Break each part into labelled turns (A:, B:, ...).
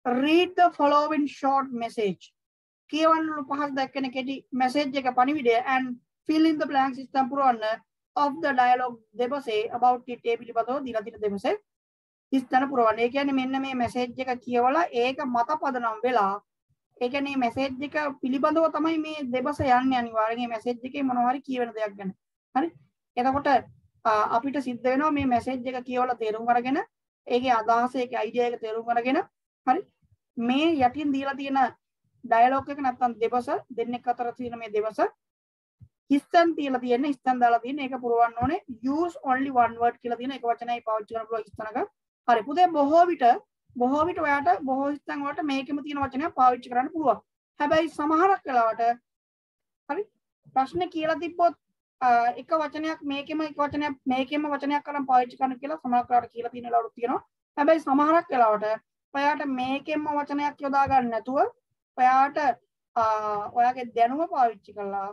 A: read the following short message. කියවන්නලු පහක් දැක්කෙන කෙටි message එක පණිවිඩය and fill in the blank system පුරවන්න of the dialogue දෙපසේ about it ඒ පිළිබඳව දීලා තියෙන දෙපසේ හිස්තන පුරවන්න. ඒ කියන්නේ මෙන්න මේ message එක කියවලා ඒක මත පදනම් වෙලා ඒ කියන්නේ message එක පිළිබඳව තමයි මේ දෙපස යන්නේ අනිවාර්යෙන් මේ message එකේ මොනවා හරි කියවෙන දෙයක් ගැන. හරි? එතකොට අපිට සිද්ධ වෙනවා මේ message එක කියවලා තේරුම් අරගෙන ඒකේ අදහස ඒකේ idea එක තේරුම් අරගෙන හරි මේ යටින් දීලා තියෙන dialogue එක නැත්තම් දෙපස දෙන්නෙක් අතර තියෙන මේ දෙපස හිස්තන් තියලා තියෙන හිස්තන් දාලා තියෙන ඒක පුරවන්න ඕනේ use only one word කියලා තියෙන එක වචනයයි පාවිච්චි කරන්න පුළුවන් හිස්තනක. හරි පුතේ බොහෝ විට ඔයාට බොහෝ හිස්තන් වලට මේකෙම තියෙන වචනයක් පාවිච්චි කරන්න පුළුවන්. හැබැයි සමහරක් වෙලාවට හරි ප්‍රශ්නේ කියලා තිබ්බොත් එක වචනයක් මේකෙම එක වචනයක් මේකෙම වචනයක් කරන් පාවිච්චි කරන්න කියලා සමහරක් වෙලාවට කියලා තියෙන වෙලාවලුත් තියෙනවා. හැබැයි සමහරක් වෙලාවට ඔයාට මේකෙම වචනයක් යොදා ගන්න නැතුව ඔයාට ඔයාගේ දැනුම පාවිච්චි කරලා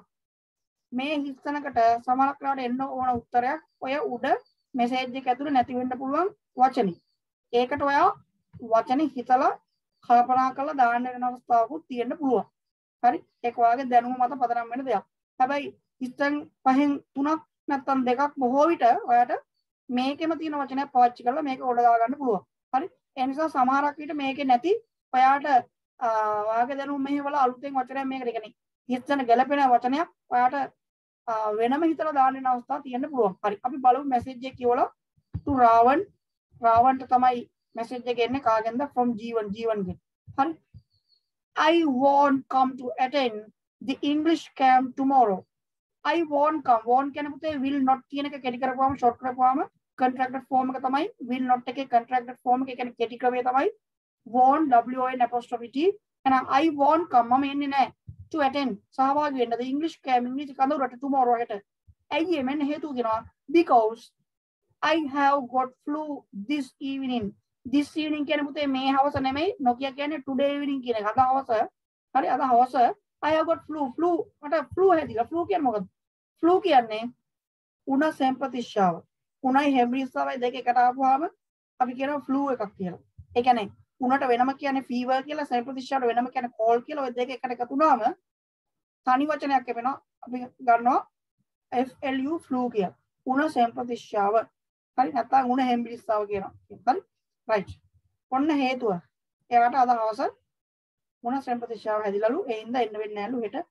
A: මේ හිස්තනකට සමහරක් වෙලාවට එන්න ඕන උත්තරයක් ඔය උඩ මෙසේජ් එක ඇතුලේ නැති වෙන්න පුළුවන් වචනේ. ඒකට ඔයා වචනේ හිතලා කල්පනා කරලා දාන්න වෙන අවස්ථාවකුත් තියෙන්න පුළුවන්. හරි? ඒක ඔයාගේ දැනුම මත පදනම් වෙන දෙයක්. හැබැයි හිස්තන් පහෙන් තුනක් නැත්නම් දෙකක් බොහෝ විට ඔයාට මේකෙම තියෙන වචනයක් පාවිච්චි කරලා මේක උඩ දා ගන්න පුළුවන්. හරි? ඒ නිසා සමහරක් විට මේකේ නැති ඔයාට ඔයාගේ දැනුම මෙහෙवला අලුතෙන් වචනයක් මේකට කියන්නේ හිස්තන ගැලපෙන වචනයක් ඔයාට වෙනම හිතලා දාන්න වෙන අවස්ථා තියෙන්න පුළුවන්. හරි. අපි බලමු මැසේජ් එක කියවලා to රාවන්ට තමයි මැසේජ් එක එන්නේ කාගෙන්ද from G1 ගෙන්. හරි. I won't come to attend the English camp tomorrow. I won't come. won't කියන පුතේ will not කියන එක කෙටි කරපුවාම short කරපුවාම contracted form එක තමයි will not එකේ contracted form එක කියන්නේ කෙටි ක්‍රමය තමයි won't WON apostrophe T. එහෙනම් I won't come මම එන්නේ නැහැ to attend සහභාගී වෙන්න the English camp ඉංග්‍රීසි කඳවුරට tomorrow හෙට. ඇයි මෙන්න හේතුව කියනවා because I have got flu this evening. this evening කියන්නේ පුතේ මේ හවස නෙමෙයි නොකිය කියන්නේ today evening කියන එක. අද හවස හරි අද හවස I have got flu මට flu හැදිලා flu කියන්නේ මොකද්ද? flu කියන්නේ උණ සම්පතිශ්‍යාව. උණයි හැම්රිස්සාවයි දෙක එකට ආපුවාම අපි කියනවා flu එකක් කියලා. ඒ කියන්නේ උණට වෙනම කියන්නේ fever කියලා සම්පතිශ්‍යාවට වෙනම කියන්නේ cold කියලා ඔය දෙක එකට එකතු වුණාම තනි වචනයක් එපෙනවා. අපි ගන්නවා FLU flu කියලා. උණ සම්පතිශ්‍යාව. හරි නැත්නම් උණ හැම්රිස්සාව කියනවා. හරි? right. ඔන්න හේතුව. ඒවට අද හවස මොන සම්පතිශ්‍යාව හැදිලාලු ඒ හින්දා එන්න වෙන්නේ නැලු හෙට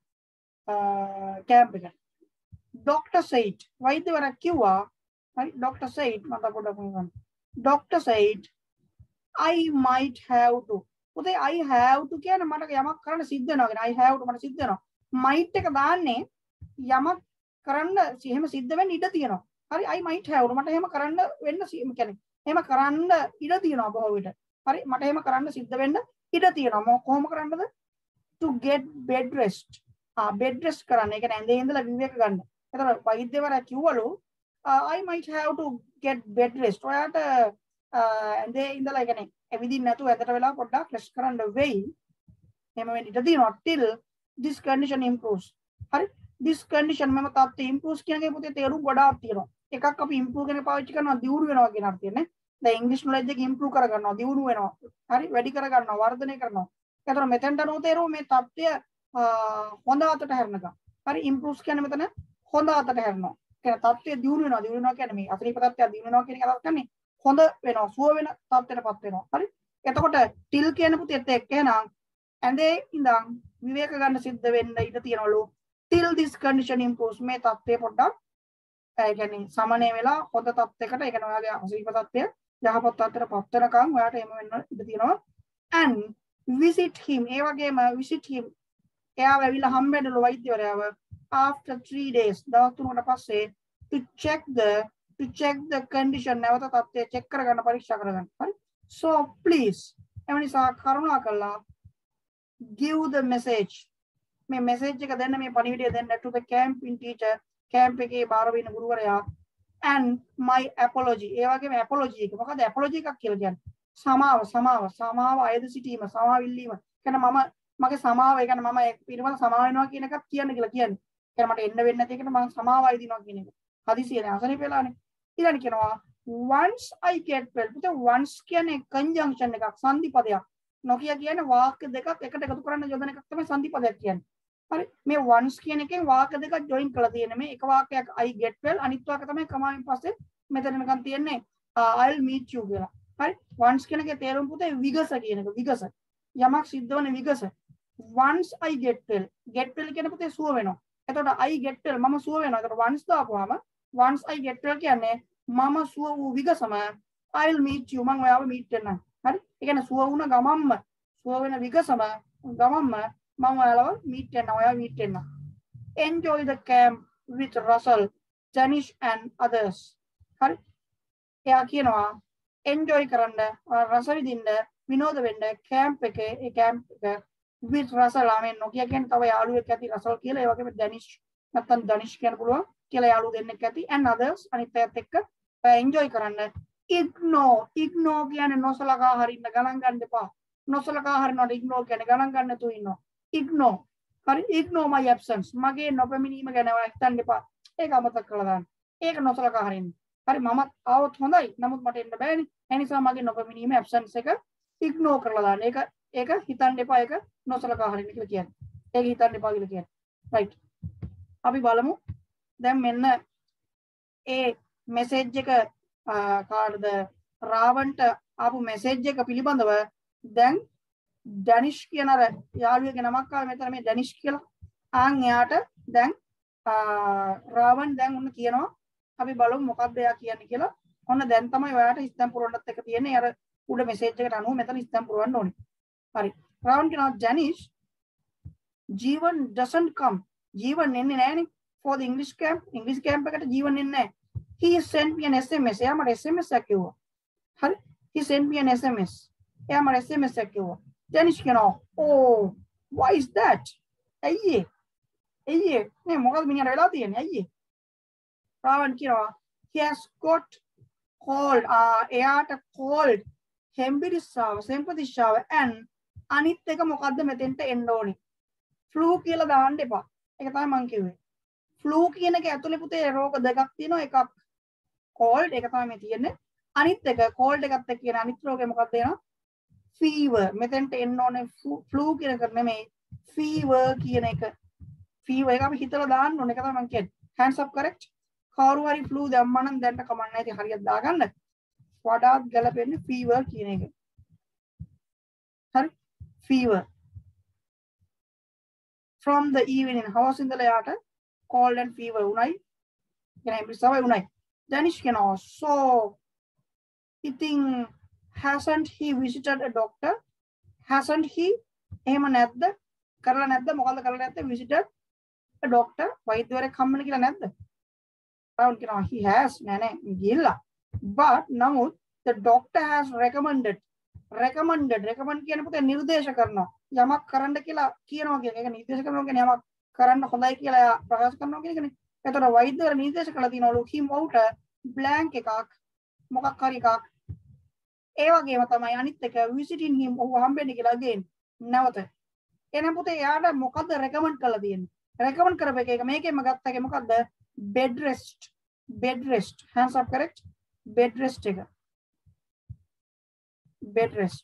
A: කැම්ප් එකට. Doctor said වෛද්‍යවරයා කිව්වා හරි Doctor said මම පොඩ්ඩක් කියන්න. Doctor said I might have to. පුතේ I have to කියන්නේ මට යමක් කරන්න සිද්ධ වෙනවා කියන I have to මට සිද්ධ වෙනවා. might එක දාන්නේ යමක් කරන්න එහෙම සිද්ධ වෙන්න ඉඩ තියෙනවා. හරි I might have to මට එහෙම කරන්න වෙන්න කියන්නේ එහෙම කරන්න ඉඩ තියෙනවා බොහෝ විට. හරි මට එහෙම කරන්න සිද්ධ වෙන්න ඉඩ තියෙනවා. කොහොම කරන්නද? to get bed rest. bed rest කරන්න. ඒ කියන්නේ ඇඳේ ඉඳලා විවේක ගන්න. එතකොට වෛද්‍යවරයා කිව්වලු I might have to get bed rest. ඔයාට ඇඳේ ඉඳලා ඒ කියන්නේ ඇවිදින්න නැතුව ඇඳට වෙලා පොඩ්ඩක් රෙස්ට් කරන්න වෙයි. එහෙම වෙන්න ඉඩ තියෙනවා till this condition improves. හරි this condition මම තාත්තේ improves කියන එකේ පුතේ තේරුම් ගොඩාක් තියෙනවා. එකක් අපි improve කියන පාවිච්චි කරනවා දියුණු වෙනවා කියන අර්ථයෙන් නේ. දැන් ඉංග්‍රීසි knowledge එක improve කර ගන්නවා දියුණු වෙනවා. හරි වැඩි කර ගන්නවා වර්ධනය කරනවා. ඒතර මෙතෙන්ට නෝ තේරුව මේ தත්ත්වය හොඳ අතට හැරෙනකම්. හරි improves කියන්නේ මෙතන හොඳ අතට හැරෙනවා. කියන தත්ත්වය දියුණු වෙනවා කියන්නේ මේ අසනීප තත්ත්වය දියුණු වෙනවා කියන එක අදහස් කරන්නේ හොඳ වෙනවා සුව වෙන තත්ත්වයටපත් වෙනවා. හරි එතකොට till කියන පුතේත් එක්ක එහෙනම් ඇඳේ ඉඳන් විවේක ගන්න සිද්ධ වෙන්න ඉඩ තියෙනවලු till this condition improves මේ තත්ත්වය පොඩ්ඩක් ඒ කියන්නේ සමනය වෙලා හොඳ තත්ත්වයකට ඒ කියන්නේ ඔයාගේ අසනීප තත්ත්වය යහපත් තත්ත්වයටපත් වෙනකම් ඔයාට එහෙම වෙන්න ඉඩ තියෙනවා and visit him ඒ වගේම visit him එයාව ඇවිල්ලා හම්බෙන්නලු වෛද්‍යවරයාව after 3 days දවස් 3කට පස්සේ to check the condition නැවත තත්ත්වය check කරගන්න පරීක්ෂා කරගන්න. හරි so please එවනිසා කරුණාකරලා give the message මේ message එක දෙන්න මේ පණිවිඩය දෙන්න to the camping teacher camp එකේ බාර වෙන ගුරුවරයා and my apology ඒ වගේම apology එක මොකද apology එකක් කියලා කියන්නේ සමාව අයද සිටීම සමාව ඉල්ලීම කියන්නේ මගේ සමාව ඒ කියන්නේ මම පිළිවෙල සමාව වෙනවා කියන එකක් කියන්න කියලා කියන්නේ. කියන්නේ මට එන්න වෙන්නේ නැති එකට මම සමාව අයදිනවා කියන එක. හදිසියෙ අසනීප වෙලානේ. ඊළඟ කියනවා once I get well. පුතේ once කියන්නේ conjunction එකක් සංදි පදයක්. නොකිය කියන්නේ වාක්‍ය දෙකක් එකට එකතු කරන්න යොදන එකක් තමයි සංදි පදයක් කියන්නේ. හරි මේ once කියන එකෙන් වාක්‍ය දෙකක් join කරලා තියෙන මේ එක වාක්‍යයක් I get well අනිත් වාක්‍ය තමයි කමාවෙන් පස්සේ මෙතන නිකන් තියෙන්නේ I'll meet you කියලා. හරි once කියන එකේ තේරුම පුතේ විගස කියන එක විගස. යමක් සිද්ධ වෙන විගස. once I get well කියන පුතේ සුව වෙනවා. එතකොට I get well මම සුව වෙනවා. එතකොට once දාපුවාම once I get well කියන්නේ මම සුව වූ විගසම I'll meet you මම ඔයාව meet වෙනවා. හරි ඒ කියන්නේ සුව වුණ ගමම්ම සුව වෙන විගසම ගමම්ම මම ඔයාලව meet වෙනවා. ඔයාව meet වෙනවා. Enjoy the camp with Russell, Janish and others. හරි එයා කියනවා enjoy කරන්න රස විඳින්න විනෝද වෙන්න camp එකේ ඒ camp එක with Russell ආමෙන් නොකිය කියන්නේ තව යාළුවෙක් ඇති Russell කියලා ඒ වගේම Danish නැත්නම් Danish කියන්න පුළුවන් කියලා යාළුවෝ දෙන්නෙක් ඇති and others අනිත් අයත් එක්ක enjoy කරන්න. ignore කියන්නේ නොසලකා හරින්න ගණන් ගන්න එපා. නොසලකා හරිනවට ignore කියන්නේ ගණන් ගන්න නැතුව ඉන්නවා. ignore හරි ignore my absence මගේ නොපැමිණීම ගැන හිතන්න එපා. ඒක අමතක කරලා දාන්න. ඒක නොසලකා හරින්න. හරි මමත් ආවොත් හොඳයි. නමුත් මට එන්න බෑනේ. ඒ නිසා මගේ නොපැමිණීම absence එක ignore කරලා දාන්න. ඒක හිතන්න එපා. ඒක නොසලකා හරින්න කියලා කියන්නේ. ඒක හිතන්න එපා කියලා කියන්නේ. right. අපි බලමු. දැන් මෙන්න ඒ message එක කාටද රාවන්ට ආපු message එක පිළිබඳව දැන් ඩැනිෂ් කියන අර යාළුවගේ නමක් ආව මෙතන මේ ඩැනිෂ් කියලා. ආන් එයාට දැන් රාවන් දැන් උන්න කියනවා අපි බලමු මොකක්ද එයා කියන්නේ කියලා. ඔන්න දැන් තමයි ඔයාට ඉස්තම් පුරවන්නත් එක තියෙන්නේ. අර උඩ message එකට අනුව මෙතන ඉස්තම් පුරවන්න ඕනේ. හරි. රාවන් කියනවා Janish Jeevan doesn't come. Jeevan එන්නේ නැහනේ for the English camp. English camp එකට ජීවන් එන්නේ නැහැ. He sent me an SMS. එයා මට SMS එකක් කිව්වා. හරි. He sent me an SMS. එයා මට SMS එකක් කිව්වා. Janish කියනවා oh why is that? ඇයි නේ මොකද මිනිහට වෙලා තියෙන්නේ ඇයි? රාවන් කියනවා he has got cold. එයාට cold හෙම්බිරිස්සාව සෙම්පතිස්සාව and අනිත් එක මොකද්ද මෙතෙන්ට එන්න ඕනේ. flu කියලා දාන්න එපා. ඒක තමයි මං කිව්වේ. flu කියන එක ඇතුලේ පුතේ රෝග දෙකක් තියෙනවා. එකක් cold ඒක තමයි මේ තියෙන්නේ. අනිත් එක cold එකත් එක්ක කියන අනිත් රෝගේ මොකක්ද එනවා? fever. මෙතෙන්ට එන්න ඕනේ flu කියන එක නෙමෙයි fever කියන එක. fever එක අපි හිතලා දාන්න ඕනේ. ඒක තමයි මං කියන්නේ. hands up correct. කවුරු හරි flu දැම්මා නම් දැන්ට කමක් නැහැ. ඉතින් හරියට දාගන්න. වඩාත් ගැලපෙන්නේ fever කියන එක. හරි? fever. from the evening house ඉඳලා යාට cold and fever උණයි. කියන්නේ ඉස්සරවයි උණයි. Danish කියනවා so ඉතින් hasn't he visited a doctor? hasn't he එහෙම නැද්ද? කරලා නැද්ද? මොකද්ද කරලා නැත්තේ? visited a doctor වෛද්‍යවරයෙක් හම්බෙන්න කියලා නැද්ද? රාවන් කියනවා he has නෑ ගිහිල්ලා. but නමුත් the doctor has recommend කියන්නේ පුතේ නිර්දේශ කරනවා. යමක් කරන්න කියලා කියනවා කියන එක. ඒක නිර්දේශ කරනවා කියන්නේ යමක් කරන්න හොඳයි කියලා ප්‍රකාශ කරනවා කියන එකනේ. එතකොට වෛද්‍යවර නිර්දේශ කළා තියෙනවලු him out blank එකක් මොකක් හරි එකක්. ඒ වගේම තමයි අනිත් එක visiting him ඔහු හම්බෙන්න කියලා again නැවත. එහෙනම් පුතේ එයාට මොකද්ද recommend කරලා තියෙන්නේ? recommend කරපු එක මේකෙම ගත්තගේ මොකද්ද? bed rest. hands up correct. bed rest එක. bed rest.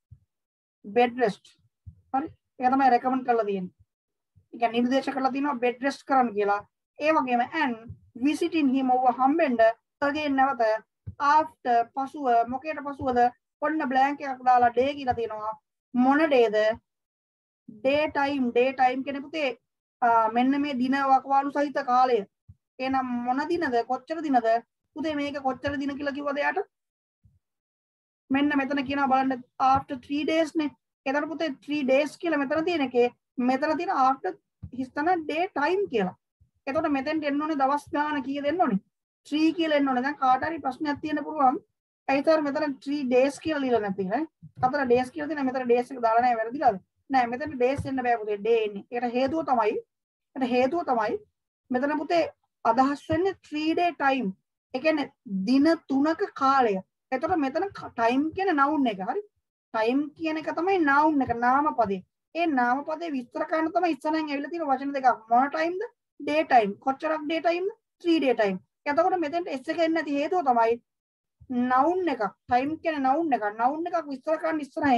A: හරි. ඒක තමයි recommend කරලා තියෙන්නේ. ඒ කියන්නේ නිර්දේශ කරලා තියෙනවා bed rest කරන්න කියලා. ඒ වගේම and visiting him ඔහු හම්බෙන්න again නැවත after පසුව මොකේට පසුවද? ඔන්න blank එකක් දාලා day කියලා තියෙනවා. මොන dayද? day කියන්නේ පුතේ මෙන්න මේ දින වකවානු සහිත කාලය. එහෙනම් මොන දිනද? කොච්චර දිනද? පුතේ මේක කොච්චර දින කියලා කිව්වද එයාට? මෙන්න මෙතන කියනවා බලන්න after 3 days නේ. එතන පුතේ 3 days කියලා මෙතන තියෙන එකේ මෙතන තියෙන after හිස්තන day time කියලා. එතකොට මෙතෙන්ට එන්න ඕනේ දවස් ගාන කීයද එන්න ඕනේ? 3 කියලා එන්න ඕනේ. දැන් කාට හරි ප්‍රශ්නයක් තියෙන්න පුළුවන්. ඒතර මෙතන 3 days කියලා ලියලා නැති නේ. 4 days කියලා තියෙනවා. මෙතන days එක දාලා නැහැ වැරදිලාද? නෑ මෙතන days එන්න බෑ පුතේ. day එන්නේ. ඒකට හේතුව තමයි මෙතන පුතේ අදහස් වෙන්නේ 3 day time. ඒ කියන්නේ දින 3ක කාලය. එතකොට මෙතන time කියන noun එක. හරි? time කියන එක තමයි noun එක නාම පදේ. ඒ නාම පදේ විස්තර කරන්න තමයි ඉස්සරහින් ඇවිල්ලා තියෙන වචන දෙකක්. මොන timeද? day time. කොච්චරක් day timeද? 3 day time. එතකොට මෙතෙන්ට s එක එන්නේ නැති හේතුව තමයි noun එකක්. time කියන්නේ noun එකක්. noun එකක් විස්තර කරන්න ඉස්සරහින්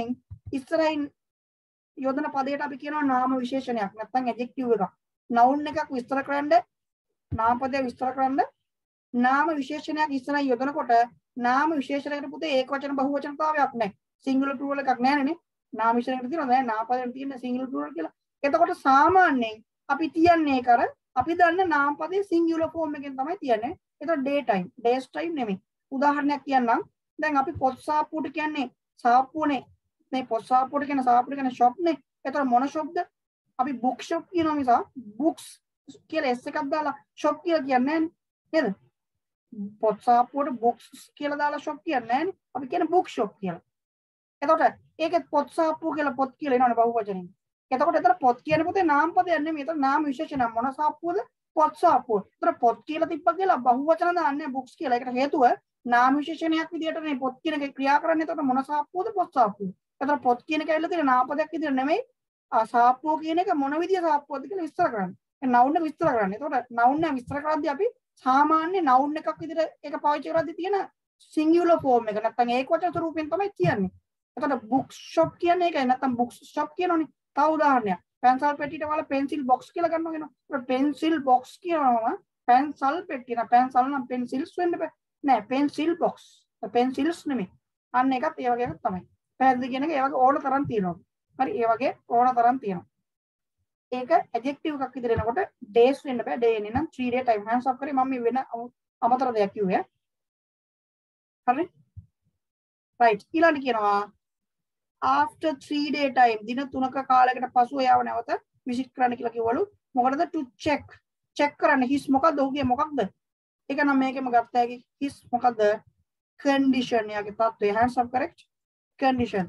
A: ඉස්සරහින් යොදන පදයට අපි කියනවා නාම විශේෂණයක් නැත්නම් ඇඩ්ජෙක්ටිව් එකක්. noun එකක් විස්තර කරන්න නාම පදයක් විස්තර කරන්න නාම විශේෂණයක් ඉස්සරහින් යොදනකොට නාම විශේෂණයකට පුතේ ඒකවචන බහුවචනතාවයක් නැහැ. සිංගුලර් ප්ලූරල් එකක් නැහැ නේ. නාම විශේෂණයකට තියෙනවා නෑ නාම පදයට තියෙන සිංගුලර් ප්ලූරල් කියලා. එතකොට සාමාන්‍යයෙන් අපි තියන්නේ ඒක අර අපි දන්න නාම පදයේ සිංගුලර් ෆෝම් එකෙන් තමයි තියන්නේ. එතකොට ඩේ ටයිම් ඩේස් ටයිම් නෙමෙයි. උදාහරණයක් කියන්නම්. දැන් අපි පොත් සාප්පුවට කියන්නේ සාප්පුවනේ. මේ පොත් සාප්පුවට කියන සාප්පුවට කියන ෂොප් නේ. එතකොට මොන ෂොප්ද? අපි බුක් ෂොප් කියනවා මිස බුක්ස් කියලා S එකක් දාලා ෂොප් කියලා කියන්නේ නැහැ නේද? පොත් සාප්පුවට බුක්ස් කියලා දාලා ෂොප් කියන්නේ නැහැ නේ. අපි කියන්නේ බුක් ෂොප් කියලා. එතකොට ඒකෙත් පොත් සාප්පුව කියලා පොත් කියලා එනවනේ බහුවචනෙන්. එතකොට එතන පොත් කියන පොතේ නාම පදයක් නෙමෙයි. එතන නාම විශේෂණ මොන සාප්පුවද? පොත් සාප්පුව. එතන පොත් කියලා තිබ්බා කියලා බහුවචන දාන්නේ බුක්ස් කියලා. ඒකට හේතුව නාම විශේෂණයක් විදියට නේ පොත් කියන එක ක්‍රියා කරන්නේ. එතකොට මොන සාප්පුවද? පොත් සාප්පුව. එතන පොත් කියන එක ඇවිල්ලා තියෙන නාම පදයක් විදියට නෙමෙයි. සාප්පුව කියන එක මොන විදිය සාප්පුවද කියලා විස්තර කරන්නේ. ඒ noun එක විස්තර කරන්නේ. එතකොට noun එක විස්තර කරද්දී අපි සාමාන්‍ය noun එකක් විදියට ඒක පාවිච්චි කරද්දී තියෙන singular form එක නැත්නම් ඒකවචන ස්වරූපයෙන් තමයි කියන්නේ. එතකොට book shop කියන්නේ ඒකයි නැත්නම් book shop කියනෝනේ. තව උදාහරණයක්. pencil පෙට්ටියට වල pencil box කියලා ගන්නවා කියනවා. ඒක pencil box කියනවම pencil පෙට්ටිය නා pencil නම් pencils වෙන්න බෑ. නෑ pencil box. pencils නෙමෙයි. අන්න ඒකත් ඒ වගේ එකක් තමයි. පැහැදිලි කියන එක ඒ වගේ ඕන තරම් තියෙනවා. හරි ඒ වගේ ඕන තරම් තියෙනවා. ඒක ඇඩ්ජෙක්ටිව් එකක් විදිහට එනකොට days වෙන්න බෑ. day එන්නේ නම් 3 day time hands up කරේ මම මේ වෙන අමතර දෙයක් කිව්වේ. හරි? right ඊළඟට කියනවා after 3 day time දින 3ක කාලයකට පසුව යාව නැවත විසිට් කරන්න කියලා කිව්වලු. මොකටද? to check කරන්න his මොකද්ද? ඔහුගේ මොකක්ද? ඒක නම් මේකෙම ගත්ත හැකි his මොකද්ද? condition යාගේ තත්ත්වය hands up correct condition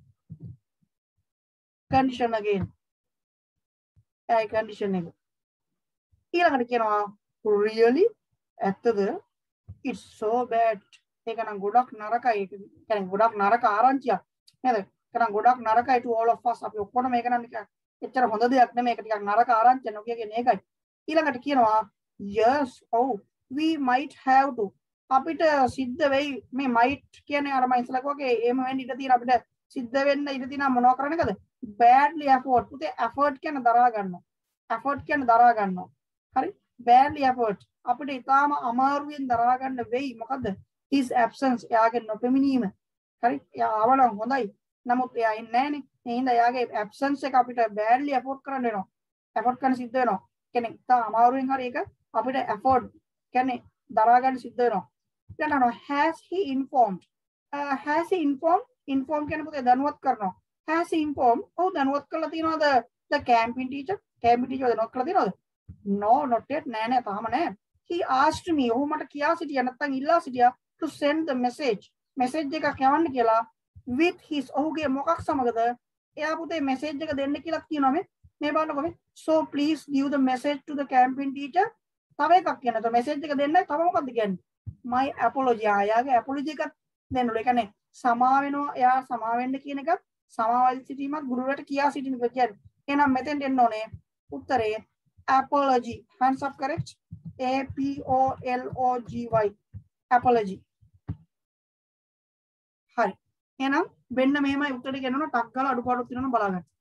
A: again ai condition එක ඊළඟට කියනවා really ඇත්තද it's so bad ඒක නම් ගොඩක් නරකයි ඒක කියන්නේ ගොඩක් නරක ආරංචියක් නේද ඒක නම් ගොඩක් නරකයි to all of us අපි ඔක්කොම මේක නම් එච්චර හොඳ දෙයක් නෙමෙයි ඒක ටිකක් නරක ආරංචියක් නෝ කියන්නේ ඒකයි ඊළඟට කියනවා yes oh we might have to අපිට සිද්ධ වෙයි මේ might කියන්නේ අර මම ඉස්සලා කිව්වා එහෙම වෙන්න ඉඩ තියෙන අපිට සිද්ධ වෙන්න ඉඩ තියෙනවා මොනවා කරන්න එකද badly effort පුතේ effort කියන්නේ දරා ගන්නවා හරි badly effort අපිට ඊටාම අමාරුවෙන් දරා ගන්න වෙයි මොකද්ද his absence එයාගේ නොපෙමිණීම හරි එයා ආවනම් හොඳයි නමුත් එයා ඉන්නේ නැහනේ ඒ හින්දා එයාගේ absence එක අපිට badly effort කරන්න වෙනවා effort කරන්න සිද්ධ වෙනවා කියන්නේ ඊටාම අමාරුවෙන් හරි ඒක අපිට effort කියන්නේ දරා ගන්න සිද්ධ වෙනවා ඊළඟට has he informed inform කියන පුතේ දැනුවත් කරනවා has he informed ඔව් දැනුවත් කරලා තියනවාද the camping teacher දැනුවත් කරලා තියනවාද no not yet නෑ තාම නෑ he asked me ඔහු මට කියා සිටියා නැත්නම් ඉල්ලා සිටියා to send the message එකක් යවන්න කියලා with his ඔහුගේ මොකක් සමගද එයා පුතේ message එක දෙන්න කියලා කියනවා මේ බලන්නකො මේ so please give the message to the camping teacher තව එකක් කියනවා message එක දෙන්නයි තව මොකක්ද කියන්නේ my apology ආයාගේ apology එකක් දෙන්න ඕනේ. ඒ කියන්නේ සමා වෙනවා එයා සමා වෙන්න කියන එක සමාවල් සිටීමත් ගුරුවරට කියා සිටින එක කියන්නේ. එහෙනම් මෙතෙන්ට එන්න ඕනේ උත්තරේ apology. hands up correct apology apology. හරි. එහෙනම් වෙන්න මෙහෙමයි උත්තරේ කියනවා ටක් ගාලා අඩුපාඩු තියෙනවා බලන්න.